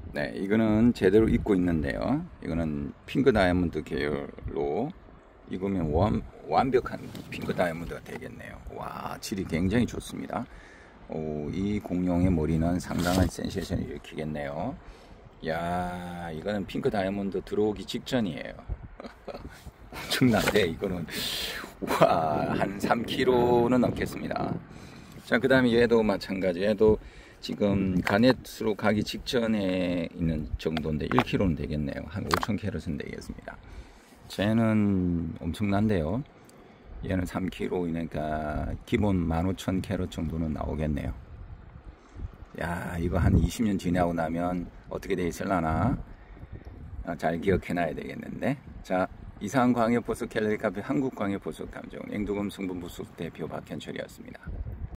네, 이거는 제대로 익고 있는데요. 이거는 핑크 다이아몬드 계열로 익으면 완벽한 핑크 다이아몬드가 되겠네요. 와, 질이 굉장히 좋습니다. 오, 이 공룡의 머리는 상당한 센세이션을 일으키겠네요. 야, 이거는 핑크 다이아몬드 들어오기 직전이에요. 엄청난데 이거는 와, 한 3kg는 넘겠습니다. 자, 그 다음에 얘도 마찬가지. 얘도 지금 가넷으로 가기 직전에 있는 정도인데 1kg는 되겠네요. 한 5,000캐럿은 되겠습니다. 쟤는 엄청난데요. 얘는 3kg이니까 기본 15,000캐럿 정도는 나오겠네요. 야, 이거 한 20년 지나고 나면 어떻게 돼 있을라나 잘 기억해 놔야 되겠는데. 자, 이상광역보석 캘러리 카페 한국광역보석 탐정 앵두금 성분부숙 대표 박현철이었습니다.